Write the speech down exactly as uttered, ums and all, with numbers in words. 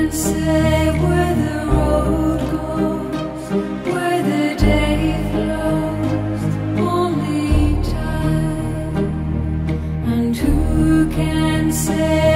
say where the road goes, where the day flows? Only time. And who can say